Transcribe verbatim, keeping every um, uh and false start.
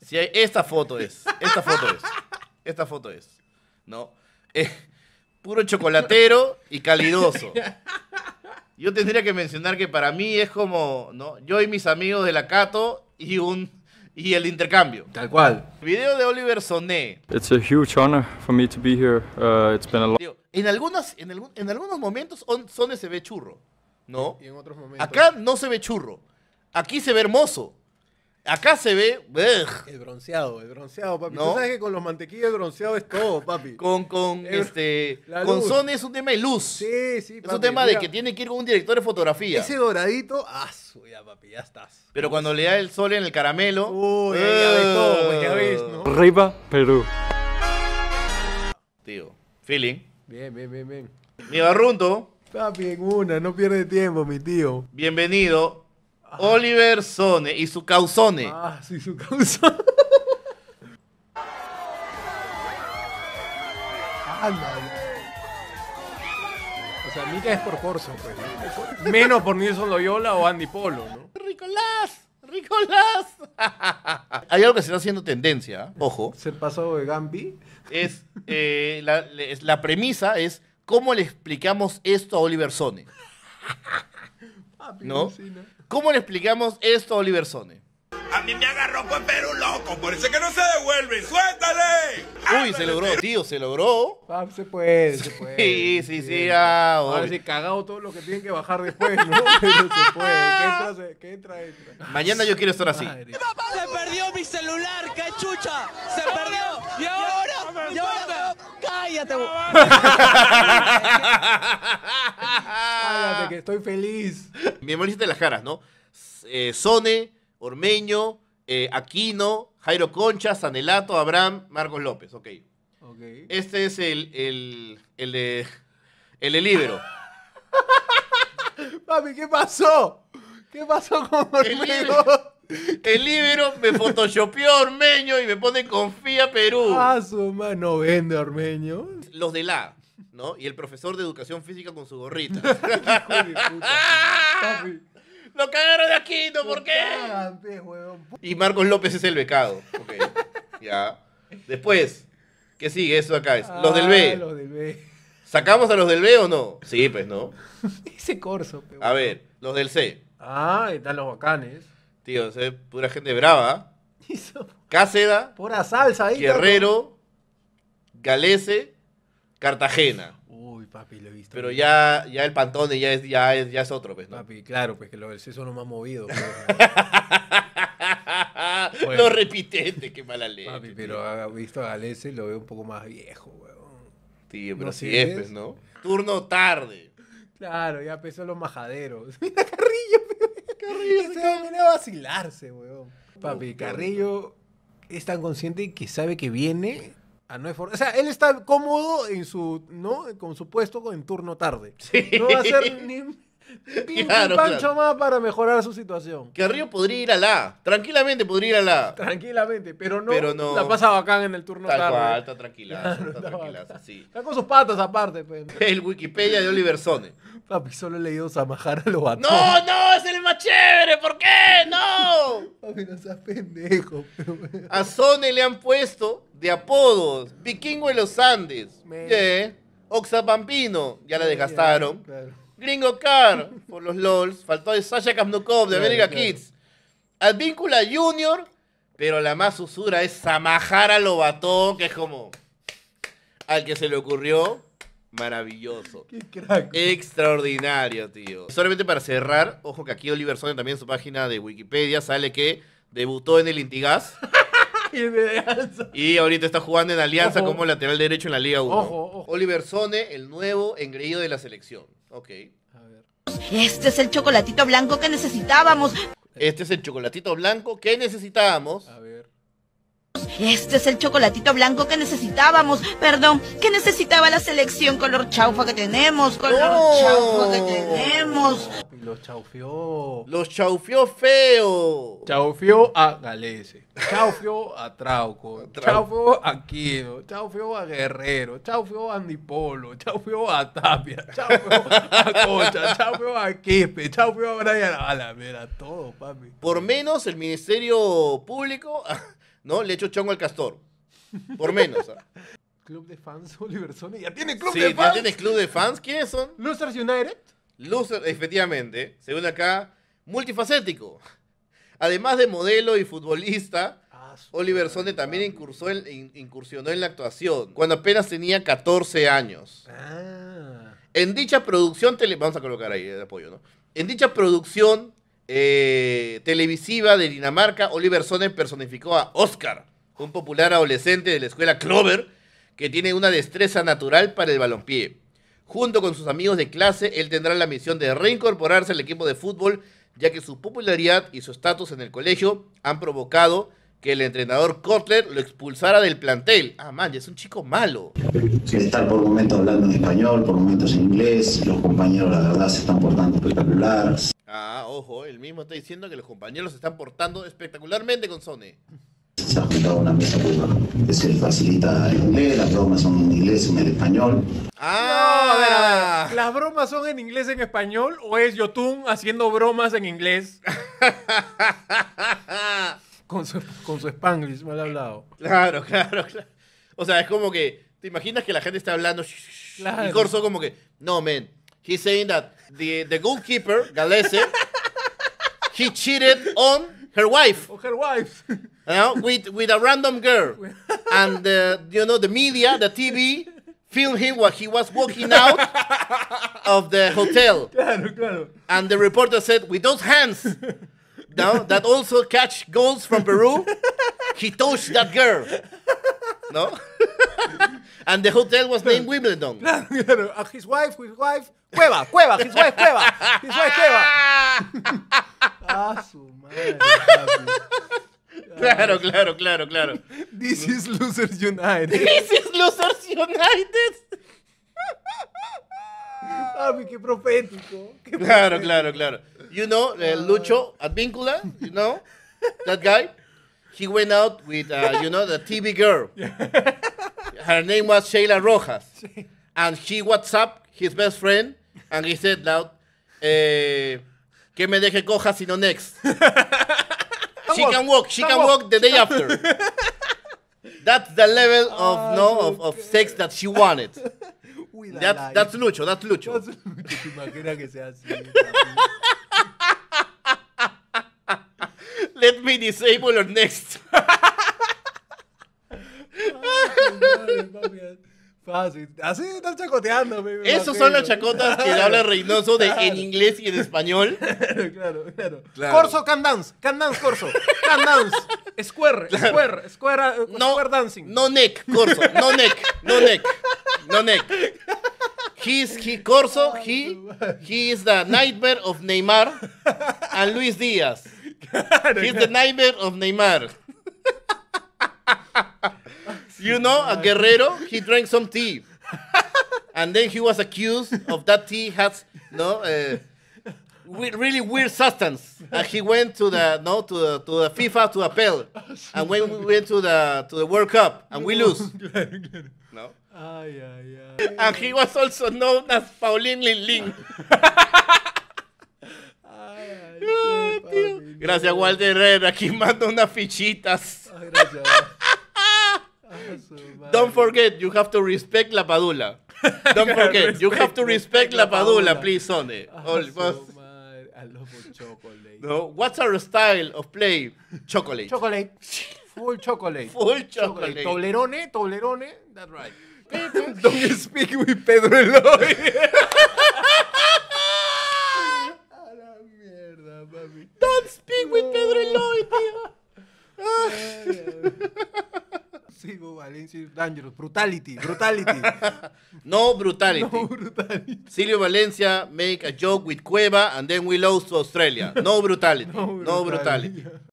Si hay, esta foto es, esta foto es, esta foto es, ¿no? Eh, puro chocolatero y calidoso. Yo tendría que mencionar que para mí es como, ¿no? Yo y mis amigos de la Cato y un y el intercambio. Tal cual. Video de Oliver Soné. It's a huge honor for me to be here. Uh, it's been a long... En, algunas, en, algún, en algunos momentos on, Soné se ve churro, ¿no? Y en otros momentos... Acá no se ve churro. Aquí se ve hermoso. Acá se ve... ugh. El bronceado, el bronceado, papi. ¿No? Tú sabes que con los mantequillas el bronceado es todo, papi. Con, con, El- este, la con luz. Soné es un tema de luz. Sí, sí, Es papi. un tema Mira, de que tiene que ir con un director de fotografía. ese doradito, ah, su, ya, papi, ya estás. Pero cuando le da el sol en el caramelo... Uy, ya ves todo, pues, ya ves, ¿no? Arriba, Perú. Tío, feeling. Bien, bien, bien, bien. Mi barrunto, Papi, en una, no pierde tiempo, mi tío. bienvenido. Oliver Soné y su causone. Ah, sí, su causa. Ándale. O sea, Mika es por Corso, pues. ¿no? Menos por Nilson Loyola o Andy Polo, ¿no? ¡Ricolás! ¡Ricolás! Hay algo que se está haciendo tendencia, ¿eh? Ojo. Ser pasado de Gambi. Es, eh, la, es- la premisa es cómo le explicamos esto a Oliver Soné. Papi, ¿No? alucina. ¿Cómo le explicamos esto a Oliver Soné? A mí me agarró pues Perú loco, por eso es que no se devuelve. ¡Suéltale! Uy, se logró, tío, se logró. Papi, se puede, se puede. Sí, sí, sí, Bien. ah, Ahora obvio. sí, cagado todo lo que tienen que bajar después, ¿no? Pero se puede. Que entra, se- que entra, entra. Mañana yo quiero estar así. Madre. Se perdió mi celular, qué chucha. Se perdió. ¿Y ahora? ¿Y ahora? Cállate. Cállate, que estoy feliz. Memorízate las caras, ¿no? Eh, Sone, Ormeño, eh, Aquino, Jairo Concha, Sanelato, Abraham, Marcos López. Ok. Ok. Este es el, el, el de. El de Libero. Papi, ¿qué pasó? ¿Qué pasó con El Ormeño? Libero, el Libero me photoshopeó a Ormeño y me pone confía Perú. Ah, su mano vende Ormeño. Los de la, ¿no? Y el profesor de educación física con su gorrita. Hijo de puta. Papi. Lo cagaron de Aquino, ¿por qué? Cagan, pe, huevón. Y Marcos López es el becado. Ok. Ya. Después, ¿qué sigue? Eso acá es. Los del Ah, B. Los del B. ¿Sacamos a los del B o no? Sí, pues, ¿no? Ese corso, pe, A ver, los del C. Ah, ahí están los bacanes. Tío, es pura gente brava. Hizo Cáceda, pura salsa ahí. Guerrero, Galese, Cartagena. Uy, papi, lo he visto. Pero ya, ya el Pantone ya es, ya es, ya es otro, pues, ¿no? Papi, claro, pues que los del C son los más movidos. pe. Lo Bueno. repitente, qué mala leche. Papi, tío. pero ha visto a Galese y lo veo un poco más viejo, weón. Tío, pero ¿No sí sientes? es, pues, ¿no? Turno tarde. Claro, ya empezó los majaderos. Mira Carrillo, pe. Carrillo se va a venir a vacilarse, weón. Papi, Carrillo es tan consciente que sabe que viene a no esforzar. O sea, él está cómodo en su, ¿no? Con su puesto en turno tarde. Sí. No va a hacer ni un pin, Claro, pancho claro. más para mejorar su situación. Carrillo podría ir a la. Tranquilamente podría ir a la. Tranquilamente, pero no, Pero no. la pasa bacán en el turno Tal tarde. cual, está tranquilazo, Claro, está está tranquilazo, bacán. sí. Está con sus patas aparte, pe. El Wikipedia de Oliver Sone. Papi, solo he leído Samajara lo bató. ¡No, no! ¡Es el más chévere! ¿Por qué? ¡No! Papi, no seas pendejo, pe. A Sone le han puesto de apodos. Vikingo de los Andes. Me- Yeah. Oxapampino. Ya la desgastaron. Claro. Gringo Car. Por los LOLs. Faltó de Sasha Kamnukov de Claro, America claro. Kids. Advíncula Junior. Pero la más usura es Samajara Lobatón, que es como. Al que se le ocurrió. Maravilloso. Qué crack. Extraordinario, tío. Solamente para cerrar, ojo que aquí Oliver Sone también en su página de Wikipedia sale que debutó en el Intigas Y de Alianza. y ahorita está jugando en Alianza Ojo. como lateral derecho en la Liga uno. Ojo, ojo. Oliver Sone, el nuevo engreído de la selección. Ok. A ver. Este es el chocolatito blanco que necesitábamos. Este es el chocolatito blanco que necesitábamos. A ver. Este es el chocolatito blanco que necesitábamos. Perdón, que necesitaba la selección color chaufa que tenemos. Color ¡No! chaufa que tenemos. Papi, los chaufió. Los chaufió feo. Chaufió a Galese. Chaufió a Trauco. Trauco. Chaufió a Quino. Chaufió a Guerrero. Chaufió a Andipolo. Chaufió a Tapia. Chaufió a Concha. Chaufió a Quispe. Chaufió a Brian. A la mera, todo, papi. Por menos el Ministerio Público ¿no? Le echo chongo al castor. Por menos. ¿Ah? Club de fans, Oliver Sone. ¿Ya tiene club Sí, de ¿ya fans? tienes club de fans? ¿Quiénes son? Losers United. Loser, efectivamente, según acá, multifacético. Además de modelo y futbolista, Ah, su Oliver madre, Sone también papi. incursó en- in- incursionó en la actuación, cuando apenas tenía catorce años. Ah. En dicha producción, tele vamos a colocar ahí de apoyo, ¿no? En dicha producción eh, televisiva de Dinamarca, Oliver Sone personificó a Oscar, un popular adolescente de la escuela Clover, que tiene una destreza natural para el balompié. Junto con sus amigos de clase, él tendrá la misión de reincorporarse al equipo de fútbol, ya que su popularidad y su estatus en el colegio han provocado que el entrenador Kotler lo expulsara del plantel. Ah, man, ya es un chico malo. Estar por momentos hablando en español, por momentos en inglés, los compañeros la verdad se están portando espectacular. Ah, ojo, él mismo está diciendo que los compañeros se están portando espectacularmente con Sone. Se ha juntado una mesa que se facilita el inglés, las bromas son en inglés y en el español. Ah, No, a ver, a ver. ¿Las bromas son en inglés en español o es Yotun haciendo bromas en inglés? Con su, con su Spanglish, mal hablado. Claro, claro, claro. O sea, es como que, ¿te imaginas que la gente está hablando? Shh, shh, Claro. Y Corso como que, no, man, he's saying that the, the goalkeeper, Galese, he cheated on her wife, O her wife. you know, with, with a random girl. And, the, you know, the media, the T V, filmed him while he was walking out of the hotel. Claro, claro. And the reporter said, with those hands, no, that also catch goals from Peru, he touched that girl. No? And the hotel was named Wimbledon. Claro, claro. A his wife, his wife. Cueva, Cueva, his wife, Cueva. His wife, Cueva. Ah, su madre, papi. Claro, claro, claro, claro. This is Losers United. This is Losers United. Papi, qué profético. Qué Claro, claro, claro. You know, uh, Lucho Advíncula, you know, that guy? He went out with, uh, you know, the T V girl. Her name was Sheila Rojas. And he WhatsApp his best friend and he said loud, eh, que me deje coja sino next. She can walk, she can walk the day after. That's the level of, no, of, of sex that she wanted. Cuida That's, la- that's Lucho, that's Lucho. ¿Te imaginas que sea así? papi? Let me disable her next. Madre, papi, fácil. Así están chacoteando, me Esos son las imagino. chacotas que habla Reynoso de, en inglés y en español. Claro, claro, claro. Claro. Corso can dance, can dance, Corso. Can dance. Square, square, square, uh, No, square dancing. no neck, Corso. No neck, no neck, no neck. He's, he, Corso, he, he is the nightmare of Neymar and Luis Díaz. He's the nightmare of Neymar. You know, a Guerrero, he drank some tea. And then he was accused of that tea has, no, uh, we- really weird substance. And he went to the, no, to the, to the FIFA to appeal. And when we went to the, to the World Cup, and we lose. Claro, claro. No? Ay, ay, ay. And he was also known as Paulín Lin Lin. Ay, ay, Ah, sí, tío. papi, no. Gracias, Walter Herrera. Aquí mando unas fichitas. Ay, gracias. Ah, su madre. Don't forget, you have to respect la padula. Don't forget, you have to respect la padula, please, Sone. Ah, All- su was- madre. I love chocolate. No, what's our style of play? Chocolate. Chocolate. Full chocolate. Full chocolate. Toblerone, Toblerone. That's right. Don't speak with Pedro Eloy. A la mierda, papi. Don't speak with Pedro Eloy, tío. Sigo Valencia is dangerous. Brutality, brutality. No brutality. No brutality. Silvio Valencia make a joke with Cueva and then we lost to Australia. No brutality. No brutality.